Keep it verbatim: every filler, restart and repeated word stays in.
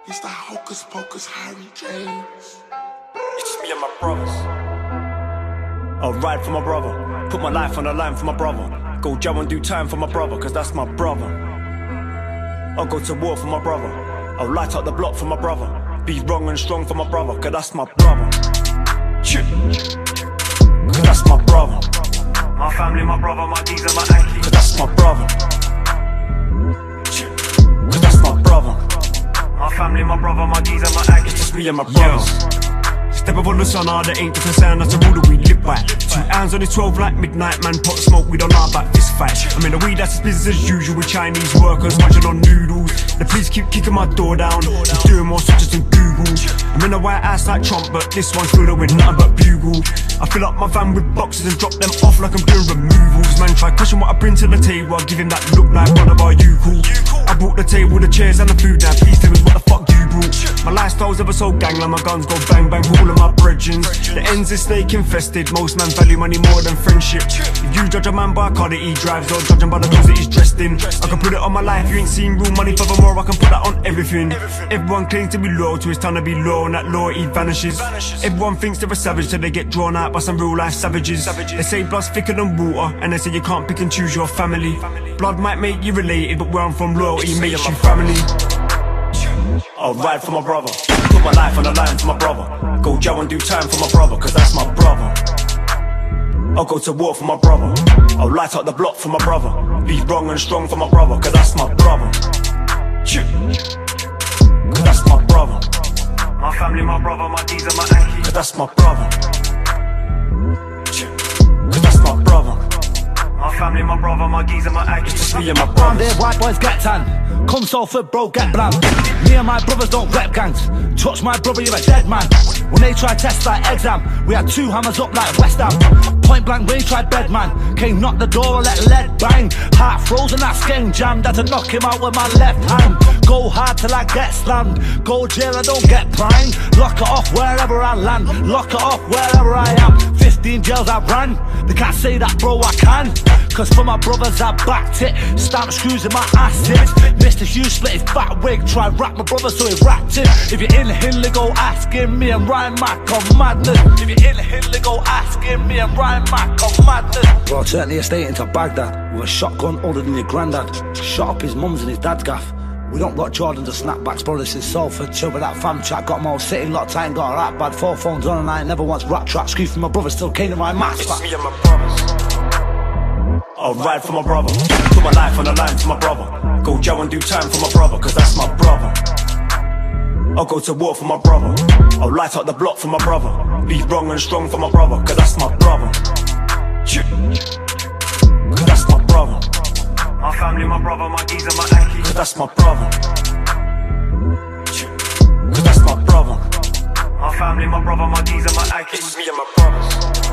It's the Hocus Pocus Harry James. It's just me and my brothers. I'll ride for my brother, put my life on the line for my brother. Go jail and do time for my brother, cause that's my brother. I'll go to war for my brother, I'll light up the block for my brother. Be wrong and strong for my brother, cause that's my brother. Cause that's my brother. My family, my brother, my D's and my Yankees, cause that's my brother. Cause that's my brother. My family, my brother, my D's and my Yankees, it's just me and my brothers. Step up on the sun, ah, there ain't different sound, that's a rule that we live by. Two hands on the twelve like midnight, man, pot smoke, we don't know about fist fights. I mean the weed, that's business as usual with Chinese workers munching on noodles. The police keep kicking my door down, he's doing more searches than Google. I'm in a white house like Trump, but this one's filled up with nothing but bugle. I fill up my van with boxes and drop them off like I'm doing removals. Man, try question what I bring to the table, I give him that look like one of our you cool. I brought the table, the chairs and the food, now please tell me what the fuck you brought. My lifestyle's ever so gang, like my guns go bang bang for all of my brethrens. The ends is snake infested, most men value money more than friendship. If you judge a man by a car that he drives, or judge him by the clothes that he's dressed in, I can put it on my life, you ain't seen real money, furthermore I can put that on everything. Everyone claims to be loyal to his time to be loyal, and that loyalty vanishes. Everyone thinks they're a savage till they get drawn out by some real life savages. They say blood's thicker than water, and they say you can't pick and choose your family. Blood might make you related, but where I'm from, loyalty makes you family. I'll ride for my brother, put my life on the line for my brother. Go jail and do time for my brother, cause that's my brother. I'll go to war for my brother, I'll light up the block for my brother. Be wrong and strong for my brother, cause that's my brother. Cause that's my brother. My family, my brother, my D's and my Yankees, cause that's my brother. Cause that's my brother. My family, my brother, my D's and my Yankees, it's just me and my brothers. There, white boys get tan, come Salford bro get bland. Me and my brothers don't rep gangs, touch my brother you're a dead man. When they try test like exam, we had two hammers up like West Ham. Point blank when he tried bed man, came knock the door and let lead bang. Heart frozen, that skin jammed, had to knock him out with my left hand. Go hard till I get slammed, go jail I don't get primed. Lock it off wherever I land, lock it off wherever I am. Fifteen jails I ran, they can't say that bro I can. Cause for my brothers I backed it, stamp screws in my asses. Mister Hughes split his back wig, try rap my brother so he rapped him. If you're in Hindley go asking me and Ryan Mac on madness. If you're in Hindley go asking me and Ryan Mac on madness. Bro, turn the estate into Baghdad with a shotgun older than your granddad. Shot up his mum's and his dad's gaff. We don't got Jordans or snapbacks, bro, this is Salford. Chill with that fam chat, got my whole city locked tight, got a rap bad. Four phones on and I ain't never once rap track. Screw from my brother, still king of my max. It's me and my brothers. I'll ride for my brother, put my life on the line for my brother. Go jail and do time for my brother, cause that's my brother. I'll go to war for my brother, I'll light up the block for my brother. Be wrong and strong for my brother, cause that's my brother. Cause that's my brother. My family, my brother, my D's and my Yankees, cause that's my brother. Cause that's my brother. My family, my brother, my D's and my Yankees, it's me and my brothers.